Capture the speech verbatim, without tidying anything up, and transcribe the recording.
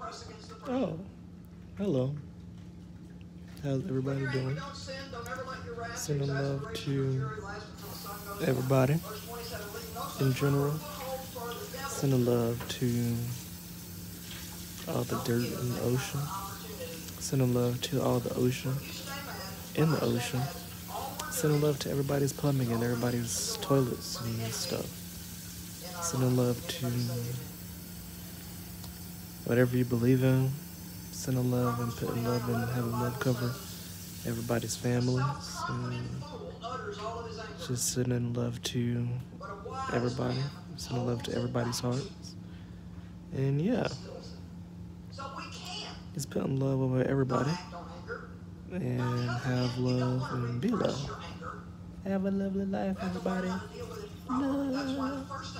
Oh, hello. How's everybody doing? Sending love to everybody in general. Sending love to all the dirt in the ocean. Sending love to all the ocean in the ocean. Sending love to everybody's plumbing and everybody's toilets and stuff. Sending love to whatever you believe in. Sending love and putting love and having love cover everybody's families. And just sending love to everybody. Sending love to everybody's hearts. And yeah, just putting love over everybody. And have love and be love. Have a lovely life, everybody. Love.